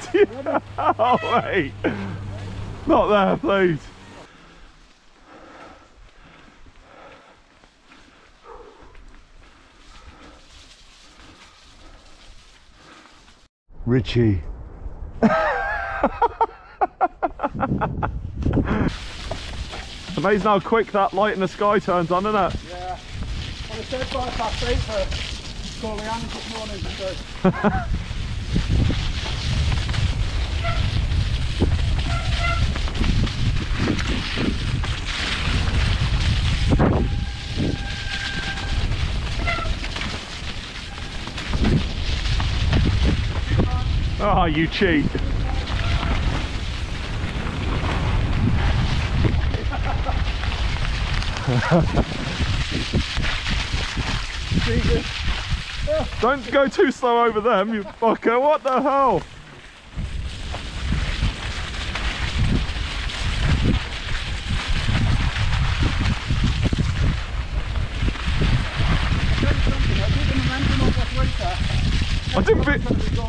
Oh, wait. Not there, please. Richie. Amazing how quick that light in the sky turns on, isn't it? Yeah. Well, I said 8:05 for calling Andy this morning. So. Oh, you cheat. Don't go too slow over them, you fucker. What the hell? I didn't think.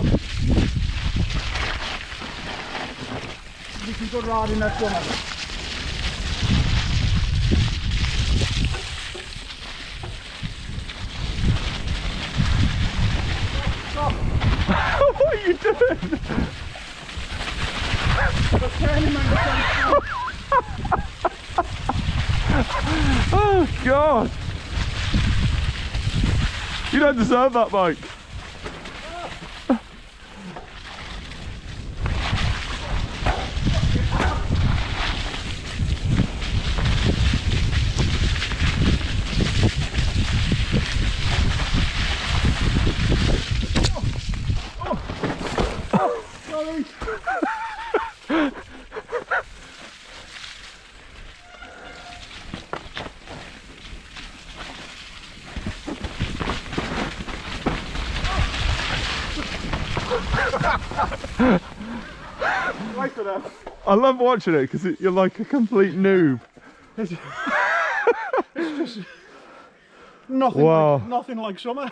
You can go riding that one. What are you doing? Oh God! You don't deserve that, Mike. I love watching it because you're like a complete noob. It's just nothing, wow. nothing like summer.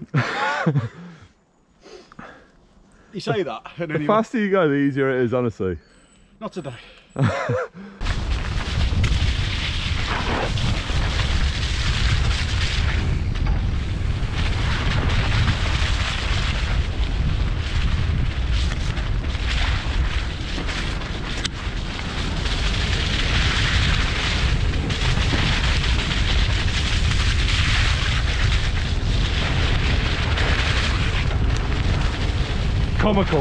You say that, and The faster you go, the easier it is, honestly. Not today. Comical.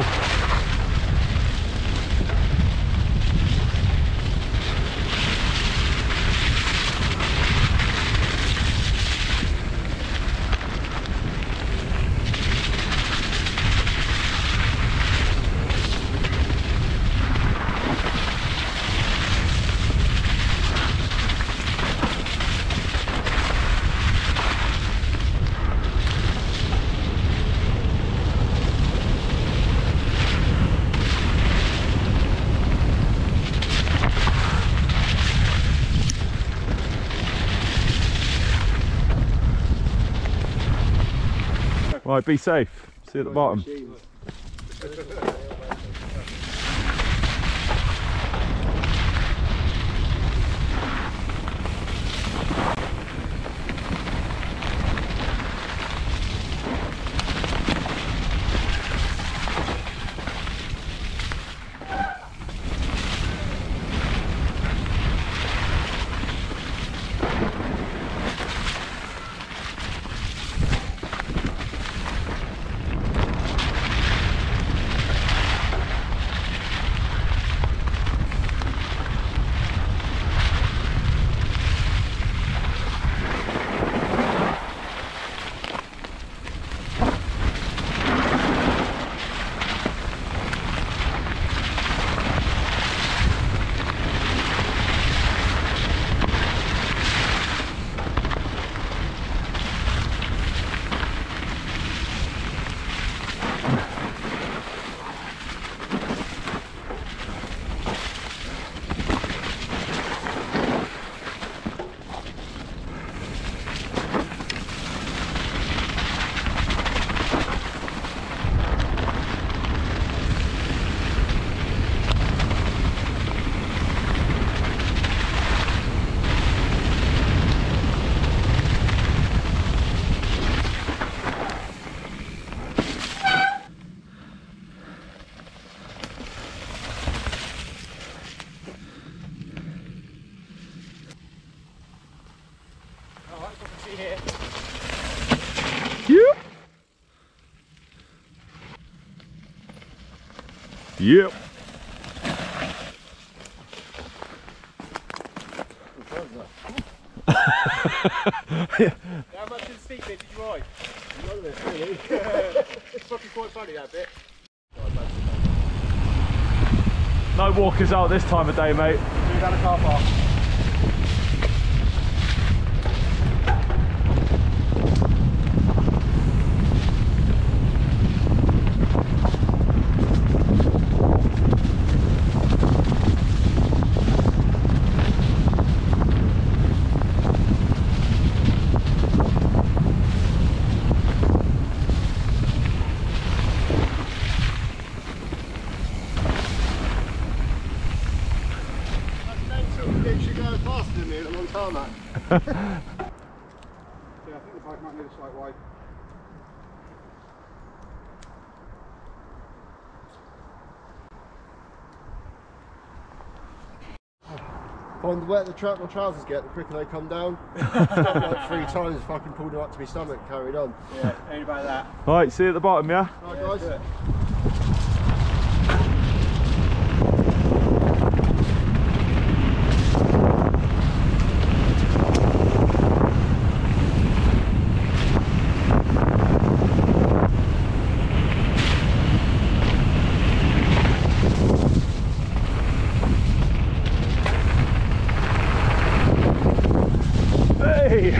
Right, be safe. See you at the bottom. Yep. How much in the steep bit did you ride? None of it, really. It's fucking quite funny, that bit. No walkers out this time of day, mate. We've had a car park. Tarmac. Yeah, I think the bike might need a slight wipe. Find the wetter the trousers get, the quicker they come down. Stopped like 3 times, fucking pulled them up to my stomach and carried on. Yeah, ain't about that. Right, see you at the bottom, yeah? Right, guys. Hey!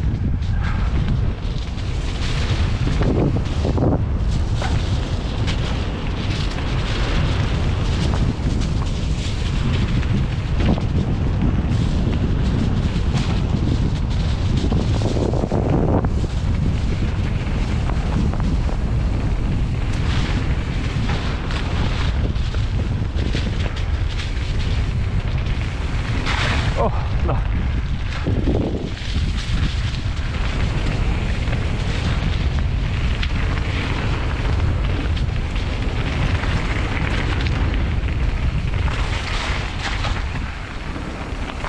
Oh, no.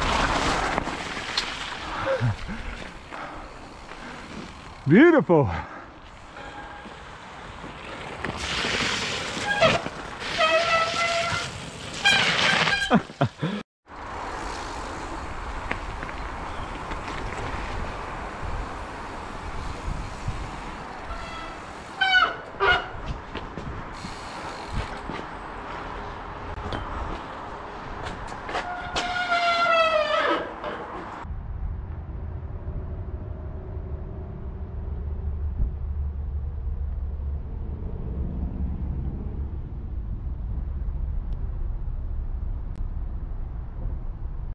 Beautiful.